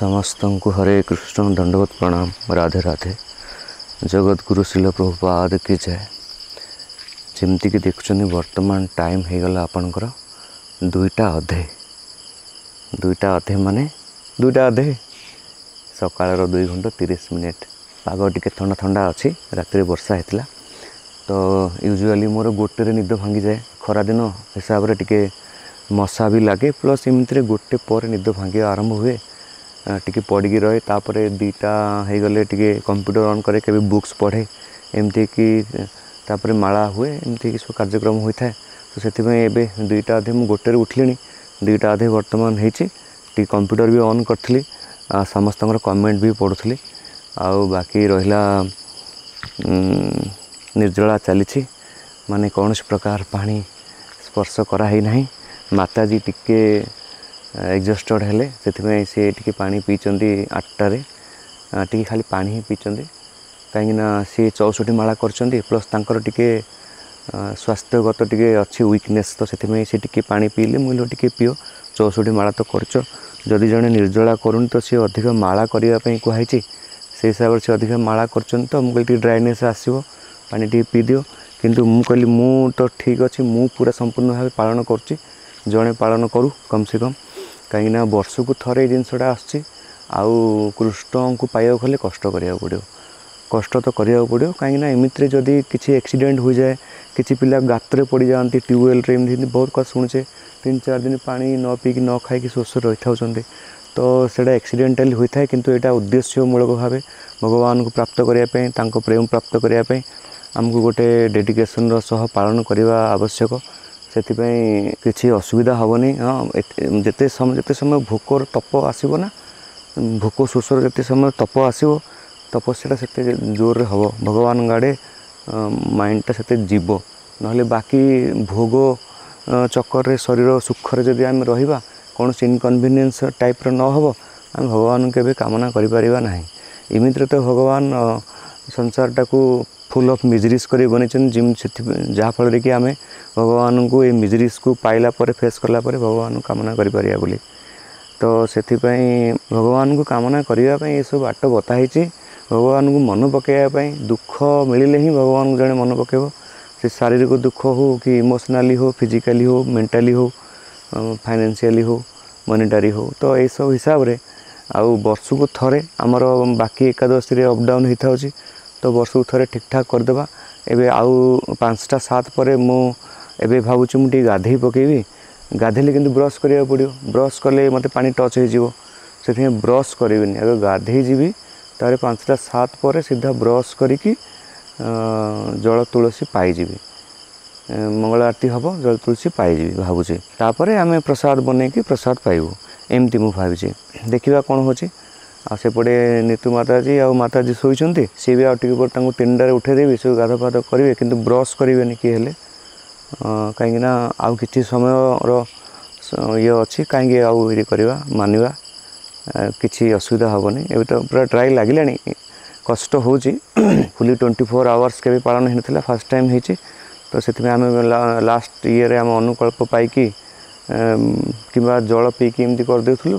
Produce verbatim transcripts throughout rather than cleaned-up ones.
समस्त को हरे कृष्ण दंडवत प्रणाम। राधे राधे। जगत गुरु शिल प्रभुपाद की जय। जमती कि देखुं वर्तमान टाइम हो गला आपणकर दुईटा अधे दुईटा अधे माने दुईटा अधे सकाळ दुई घंटा तीस मिनिट। पाग टिके ठंडा ठंडा अच्छी। रात वर्षा होता तो यूजुअली मोर गोटे निद भांगी जाए। खरा दिन हिसाब से टिके मशा भी लगे प्लस एमती गोटे पर निद भांगे आरंभ हुए टिके पड़ी रहे। तापर दीटा हो गले टिके कंप्यूटर ऑन करे के बुक्स पढ़े एमती कि तापर माला हुए एमती कि सब कार्यक्रम होता है। तो से दुईटा अधे मुझे गोटे उठिली दुईटा अधे वर्तमान होती कंप्यूटर भी ऑन करी समस्त कमेंट भी पढ़ुली। आउ बाकी रहा निर्जला चली माने कौन प्रकार पानी स्पर्श कराई ना। माताजी टिके एग्जस्टेड हेले से सी टिके पानी पीचंदी आठटारे टिके खाली पानी ही पीचंदी कहीं सी चौसठी माला करचंदी प्लस तांकर टिके स्वास्थ्यगत टिके अच्छी वीकनेस तो से सी टिके पानी पीले मुझे टिके पियो चौसठी माला तो करच। जदि जड़े निर्जला करूँ तो सी अधिक माला करने कहुई से हिसाब से अधिक माला कर तो मुझे ड्राइनेस आसो पानी टी पी दियो। किंतु मु कहली मु तो ठीक अच्छी मु पूरा संपूर्ण भाव पालन करुच्ची जड़े पालन करूँ कम से कम कहीं वर्ष को थरे जिनसटा आसुच्ची। आउ कृष्ण को पाइबा गले कष्ट करिया पड़ो कष्ट तो करिया पड़ो कहीं एमती जदि किसी एक्सीडेंट हो जाए किसी पिला गात्रे पड़ जाती ट्यूबवेल एमती बहुत कष्ट शुणुचे तीन चार दिन पानी न पीक न खाई शोष रही था तो सेटा एक्सीडेंटाली होता है। किंतु यहाँ उद्देश्यमूलक भाव भगवान को प्राप्त करने प्रेम प्राप्त करने आमको गोटे डेडिकेशन सह पालन करने आवश्यक। से किसी असुविधा हेनी। हाँ जिते समय जिते समय भोकर तप आसो ना भोक शोषर जिते समय तप आसो तपस्या से जोर हम भगवान गाड़े माइंडटा से जीव ना बाकी भोग चक्कर शरीर सुखरे जदि आम रहा कौन इनकनभिनियंस टाइप न हो आम भगवान के कामना करें। इमित्र तो भगवान संसार टाक फुल ऑफ मिजरीज कर बन जहाँफल कि आम भगवान को ये मिजरीज को पाइला पर फेस कला पर भगवान कामना करें बोली। तो से भगवान को कामना करने ये सब बाट बताई भगवान को मन पकड़ापी दुख मिले ही भगवान को जड़े मन पकेब से शारीरिक दुख हो कि इमोशनाली हो फिजिकाली हो मेंटाली हो फाइनेंशियली हो मॉनेटरी हो। तो ये सब हिसाब से आउ वर्ष को थरे आमर बाकी एकादशी अपडाउन होता है तो वर्ष को थरे ठीक ठाक करदेवा। एबे आउ पाँचटा सात पर मुझे भावुँ मुझे गाधे पकेबी गाधेले किंतु ब्रश करिया पड़ो ब्रश कले मत पानी टच हो ब्रश करी अगर गाधे जीवी तारे पाँचटा सात पर सीधा ब्रश करी जल तुलसी पाईजी मंगल आरती हम जल तुलसी पाईजी भावुचे तापर आम प्रसाद बन कि प्रसाद पाइबू एमती मुझे भावी। देखा कौन हो सेपटे नीतू माताजी आ माताजी शोचती सी भी आगे तीन टारे उठेदेवी सब गाध फाध करेंगे किंतु ब्रश करेंगे किए हेले कहीं आउ कि समय ये अच्छी कहीं आउ ये करवा मानवा किसी असुविधा हेनी। ए तो पूरा ट्राई लगे कष्ट हो फुली ट्वेंटी फोर आवर्स के पालन होता फास्ट टाइम होती तो से आम लास्ट ईयर आम अनुकल्प पाई कि जल पीकी एमती करदेलु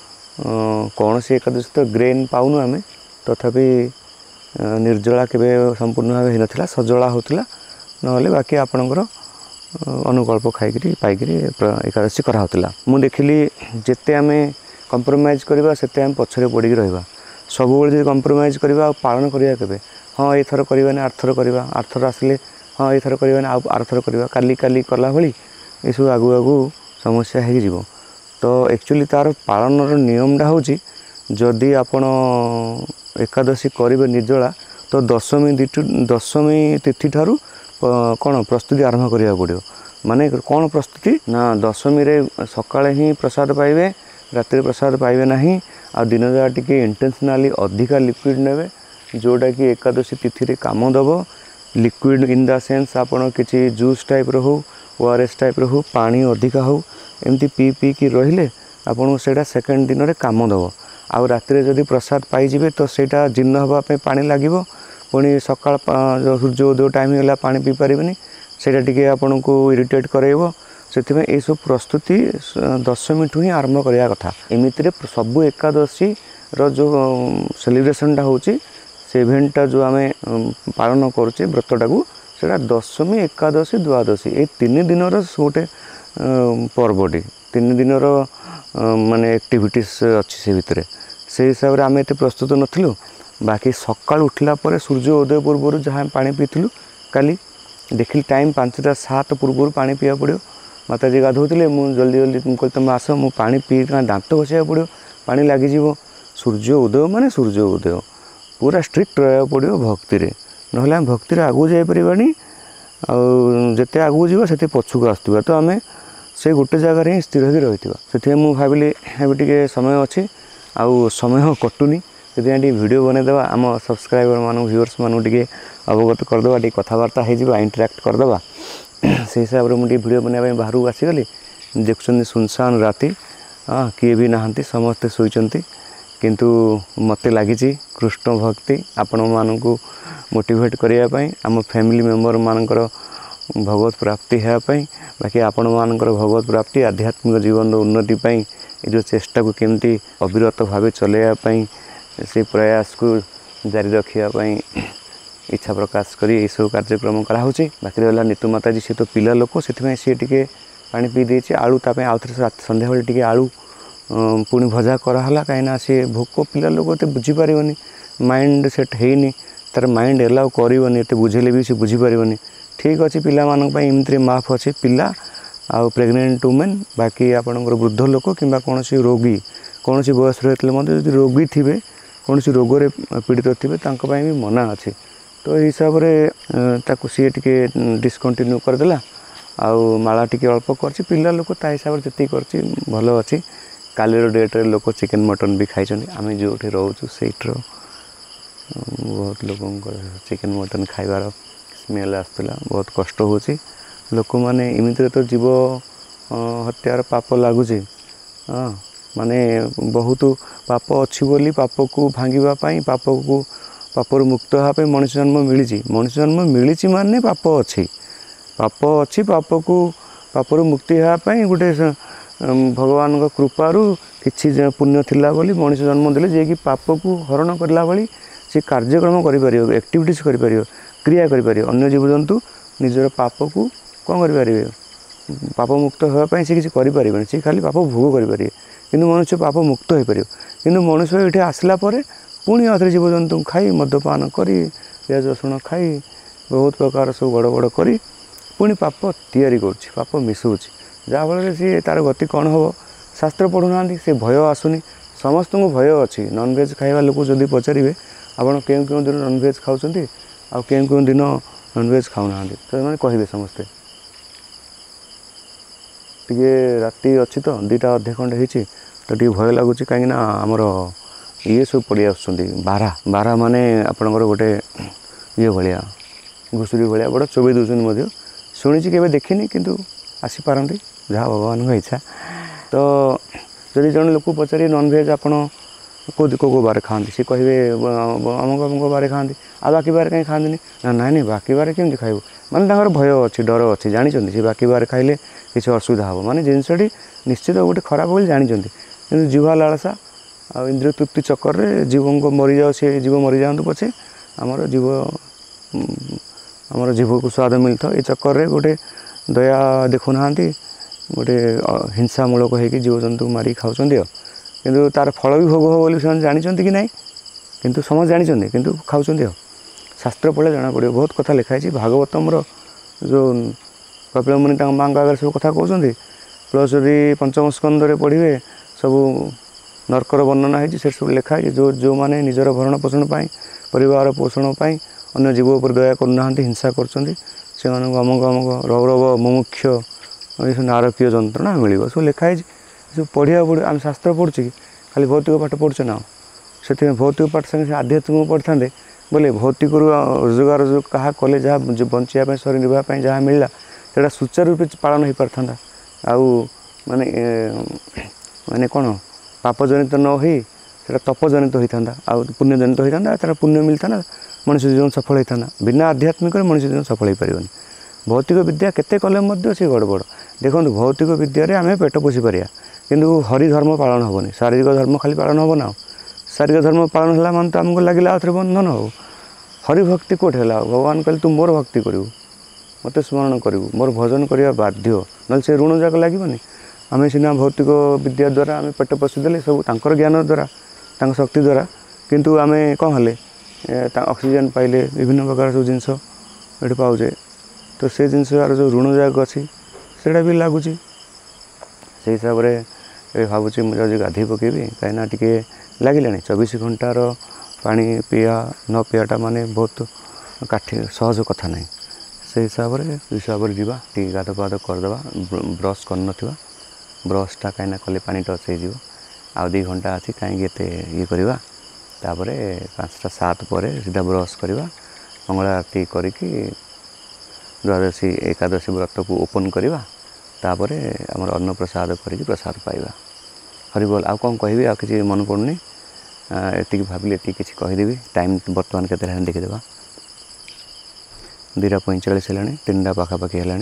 कौन सी एकादशी तो ग्रेन पाऊनु आम तथापि निर्जला केवे संपूर्ण भाव हो नाला सजला होता ना बाकी आपणकर अनुकल्प खाई पाई एकादशी कराला। मुझे देखिली जिते आम कंप्रोमाइज करवा से आम पछरे पड़ी रहा सब जो कंप्रोमाइज करवा पालन करवा के हाँ ये थर करवानी आरथर करवा आरथर आसिले हाँ ये थर करवानी आरथर करवा काली काली कला भली ये सब आगु आगु समस्या हो। तो एक्चुअली तार पालन नियमटा हूँ जदि आपण एकादशी करेंगे निर्जला तो दशमी तिथि दशमी तिथि ठारू कौन प्रस्तुति आरंभ करा पड़ो माने कौन प्रस्तुति ना दशमी रे सकाळे ही प्रसाद पाइबे राति प्रसाद पाइबे नहीं आ दिन जाक टिके इंटेंशनली अधिका लिक्विड नेबे जोटा कि एकादशी तिथि काम दब। लिक्विड इन द सेंस आपण किसी जूस टाइप रो हो ओआरएस टाइप रो हो पानी अधिका हो एमती पी पी कि रहिले आपन सेटा सेकेंड दिन रे काम दब। आउ राति जदि प्रसाद पाइबे तो सेटा जीर्ण होगापी पानी लगे पुणी सकाळ सूर्योदय टाइम होगा पानी पी पारे सेटा टिके आपन को इरिटेट करेब से ये सब प्रस्तुति दशमी ठू ही आरंभ करवा कथा एमती सबू एकादशी रो सेलिब्रेशनटा हूँ से इवेंटा जो आम पालन करुचे व्रतटा को सेटा दशमी एकादशी द्वादशी ये तीन दिन गोटे पर्वटी तीन दिन माने एक्टिविटीज अच्छी से भितर से हिसाब से आम एत प्रस्तुत नथिलु बाकी सकाल उठला पर सूर्य उदय पूर्व जहाँ पानी पीलु काली देखिली टाइम पाँचटा सात पूर्व पानी पीवा पड़ो माताजी गाधोले मुझे जल्दी जल्दी तुमको तुम आस मु पानी पी दांत घषा पड़ो पानी लगिज सूर्य उदय माने सूर्य उदय पूरा स्ट्रिक्ट रहा पड़ो भक्ति ना आम भक्ति आगू जापरि आते आगू जा से पछक आसुवा तो आम से गोटे जगार ही स्थिर होकर रही से मुझे भाविली टे समय अच्छे आउ समय कटुनी से वीडियो बनईदेवा आम सब्सक्राइबर मान व्यूअर्स मान अवगत करदे टे कथबार्ता हो इंटराक्ट करदे से हिसाब से मुझे वीडियो बनवाई बाहर आसीगली देखुं सुनसान राति हाँ किए भी नहांती समस्ते शोचती किंतु मत लगी कृष्ण भक्ति आपण मानू मोटिवेट करने आम फैमिली मेंबर मानकर भगवत प्राप्ति होगापी बाकी आपण मानकर भगवत प्राप्ति आध्यात्मिक जीवन उन्नति पाई ये जो चेष्टा को केमती अविरत भाव चलैयापाई से प्रयास को जारी रखापी इच्छा प्रकाश करी ये सब कार्यक्रम कराऊँ बाकी रहा नीतू माताजी सी तो पिला लोक से सी टे पानी पी देती आलू ताप आउ थे सन्ध्या बेले टे आलू पुणी भजा कराला कहीं सी भोक पिला लोक तो बुझीपार माइंड सेट होनी तार माइंड एलाउ करनी एत बुझेले भी सी बुझीपार ठीक अच्छे पाई एमती माफ अच्छे पिला आउ प्रेग्नेंट वुमेन बाकी आपंकर वृद्ध लोक कि कौन रोगी कौन बयस रही रोगी थे कौन रोग पीड़ित थे भी मना अच्छे तो ये हिसाब से सी टे डिस्कंटिन्यू करदेला आउ माला टी अल्प कर पिला लोक ता हिसाब से जी कर भल अच्छी कालीर डेट्रे लोक चिकेन मटन भी खाई आम जो रोचु सेट्र बहुत लोक चिकेन मटन खाइबार स्मेल आसला बहुत कष्ट हो लोक मैंने इमित तो जीव हत्यार पाप लगुच हाँ माने बहुत पाप अच्छी बोली पाप को भांगापी पाप को पापर मुक्त होगापी मनुष्य जन्म मिली मनुष्य जन्म मिली माने पाप अच्छी पाप अच्छी पाप को पापर मुक्ति होगापी गोटे भगवान कृपारू किसी पुण्य थिला बोली मनुष्य जन्म देले जे कि पाप को हरण करला बोली से कार्यक्रम करिपारियो एक्टिविटीज करिपारियो क्रिया करिपारियो अन्य जीवजंतु निजर पाप को कौन करें पाप मुक्त होगापी से किसी करें सी खाली पाप भोग करें कि मनुष्य पाप मुक्त हो पार कि मनुष्य ये आसला पुणी आधे जीवजंतु खाई मद्यपान करी पियाज रसुण खाई बहुत प्रकार सब गड़ गड़ करी पुणी पाप तैयारी करुच्ची पाप मिसौची जहाँफल सी तार गति कौन हम शास्त्र पढ़ुना से भय आसुनी समस्त को भय अच्छी नॉनभेज खाଇବା लोक जदि पचारे आपड़ क्यों क्यों दिन नॉनभेज खाऊँ आ क्यों क्यों दिन नॉनभेज खाऊना तो मैंने कहे समस्ते टे राति अच्छी तो दुईटा अधे खंडे होती तो टे भय लगुच कहीं आमर ये सब पड़ी आस बारा बारा माने आपणकर गोटे ये भाया घुषुरी भाया बड़ा चोबई दूसरी शुणी के देखनी किंतु आसीपारती जहाँ भगवान इच्छा तो जदि जन लोक पचारे नॉनभेज आप कौ कौ बार खाती सी कहे अमुक अमुक बारे खाती आ बाकी बार कहीं खाती ना ना नहीं बाकी बार केमती खाइबू माने भय अच्छी डर अच्छी जानते सी बाकी बार खाइले किसी असुविधा हम माने जिनसटी निश्चित गोटे खराब बोली जानते कि जीवा लालसा आ इंद्रिय तृप्ति चक्कर में जीव को मरी जाओ सी जीव मरी जातु पछे आमर जीव आमर जीव को स्वाद मिलता ये चक्कर में गोटे दया देखुना गोटे हिंसामूलक होगी जीवजंतु मारी खाऊँ किंतु तार फल भी भोग हो बोली से जानते कि नहीं किंतु समझ जानते किंतु खाऊँ शास्त्र पढ़े जना पड़े बहुत कथा लिखाई भागवतम जो कपिल मुनि माँ आगे सब कथा कहते प्लस यदि पंचम स्कंदे पढ़े सब नरकर वर्णना है से सब लिखाई जो जो मैंने निजर भरण पोषण पाई परिवार पोषण पाई अन्य जीव उपर दया करना हिंसा कर अमुक अमुक रौरव मुमुक्ष ये नारकीय जंत्रणा मिल सब लिखाई सब पढ़िया पड़े आम शास्त्र पढ़ुचे कि खाली भौतिक पाठ पढ़ुचे ना से भौतिक पाठ संगे आध्यात्मिक पढ़ी था बोले भौतिक रोजगार जो क्या कले जहाँ बचापी शरीर निर्वाह जहाँ मिलला से सुचारू रूपे पालन हो पार था आउ माने माने कौन पाप जनित न हो तप जनित होता आ पुण्य जनित होता तार पुण्य मिलता ना मनुष्य जीवन सफल होता बिना आध्यात्मिक मनुष्य जीवन सफल हो पार भौतिक विद्या केते कले से गड़बड़ देखो भौतिक विद्या आम पेट पोषी पारिया किंतु हरि धर्म पालन हेनी शारीरिक धर्म खाली पालन हे ना शारीरिक धर्म पालन है मन तो आमको लगे आउ थे बंधन हो हरि भक्ति कौटे है भगवान कहले तू मोर भक्ति करू मत स्मरण करू मोर भजन करवा बाध्य ना से ऋण जाक लगे आम सीना भौतिक विद्या द्वारा आम पेट पोषीदे सब तांकर ज्ञान द्वारा तांकर शक्ति द्वारा किंतु आम कौन हेले ऑक्सीजन पाइले विभिन्न प्रकार सब जिनस ये पाचे तो से जिनस यार जो ऋण जाक अच्छी से भी लगुच से हिसाब से भावुँ मुझे गाधे पकेबी कहीं टे लगे चौबीस घंटार पानी पिया न पियाटा माने बहुत काठी सहज कथा ना से हिसाब से हिसाब से जावा टी गाध पाद करदे ब्रश कर ब्रशटा कहीं कले पानी टच हो आउ दी घंटा अच्छी कहीं ये करवा तापर पाँचटा सात पर सीधा ब्रश करवा मंगला आरती करके द्वादशी एकादशी व्रत को ओपन करवा तापर आमर अन्न प्रसाद करके प्रसाद पाइबा हरिबोल आउ कौन कहि आ कि मन पड़ुनी एति भाविले एति किछि कहिदेबी टाइम बर्तमान केते हेलानी देखिदेबा दीटा पैंचाश है तीन पाखापाखि है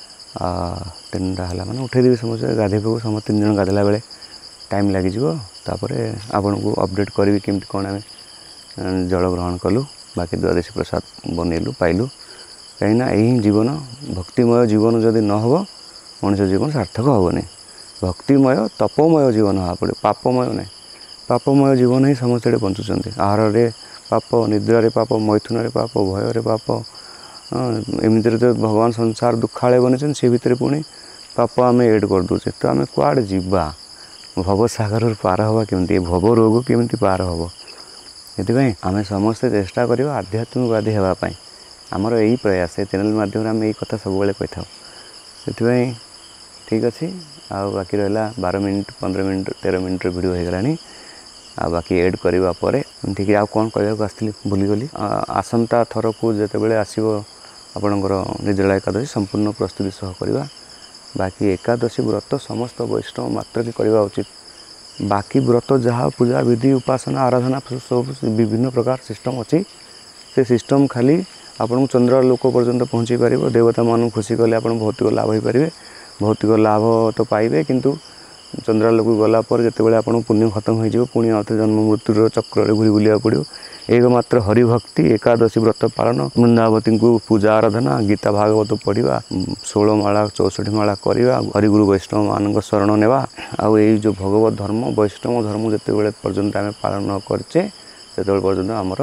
तीन है मैंने उठेदेवी समस्त गाधे पक समस्त तीन जन गाधला बेले टाइम लग तापर आपन को अपडेट करी केमती कौन आम जल ग्रहण कलु बाकी द्वादशी प्रसाद बनइलु पाइलु कहीं यही जीवन भक्तिमय जीवन जदि न हो मनुष्य जीवन सार्थक हेनी भक्तिमय तपमय जीवन हाँ पड़े पापमय ना पापमय जीवन ही समस्त बंचुंट आहार पाप निद्रा पाप मैथुन पाप भयर पाप एमती तो भगवान संसार दुखाड़े बनी से भितर पुणी पाप आम एड कर दूचे तो आम कुआड़े जीवा भवसागर पार हवा केमती भव रोग केमती पार हम ये आम समस्ते चेष्टा करवा आध्यात्मिकवादी होगापाई आमर यही प्रयास चैनल माध्यम आम यही कथा सब कही था से ठीक अच्छे आ बाकी रहा बारह मिनट पंद्रह मिनट तेरह मिनट वीडियो हो गलानी आ बाकी एड करवा पर ठीक आ कौन कहूँ आसती भूलीगली आसंता थर को जिते आसो आपणकर निर्जला एकादशी संपूर्ण प्रस्तुति सह करवा बाकी एकादशी व्रत समस्त वैष्णव मात्र के करवा उचित बाकी व्रत जहाँ पूजा विधि उपासना आराधना सब विभिन्न प्रकार सिस्टम अच्छी से सिस्टम खाली आपन चंद्र लोक पर्यंत पहुँची पार देवता मान खुशी कले आप भौतिक लाभ हो पारे भौतिक लाभ तो पाइबे किंतु चंद्रालोक गला पर जिते आप पुण्य खत्म हो पुणी आउ जन्म मृत्युर चक्र घूरी बुलिया पड़ो एकमात्र हरिभक्ति एकादशी व्रत पालन वृंदावती को पूजा आराधना गीता भागवत पढ़ा षोल माला चौसठी माला करवा हरिगुरु वैष्णव मान शरण नेवा आउ यही जो भगवत धर्म वैष्णव धर्म जिते पर्यंत आम पालन करचे से पर्यंत आमर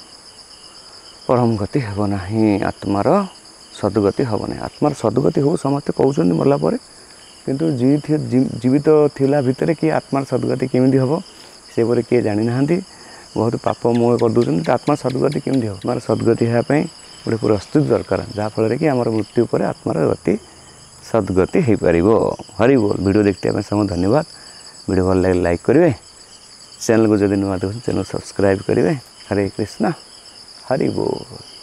परम गति हेब ना आत्मार सद्गति हेब ना आत्मार सद्गति हो समस्ते कहते मरलापर किंतु जीवित थिला भितर कि आत्मार सद्गति केमी हम से किए जानी ना बहुत पाप मोह कर दूसरी आत्मा सद्गति केमी हम आत्मार सद्गति होगापी गोटे प्रस्तुति दरकार जहाँफल कि आमर मृत्यु पर आत्मार गति सद्गति हो पार हरि बोल वीडियो देखते समय धन्यवाद वीडियो भल लगे लाइक करेंगे चैनल को जब नुआ देख चैनल सब्सक्राइब करेंगे हरे कृष्णा हरि बोल।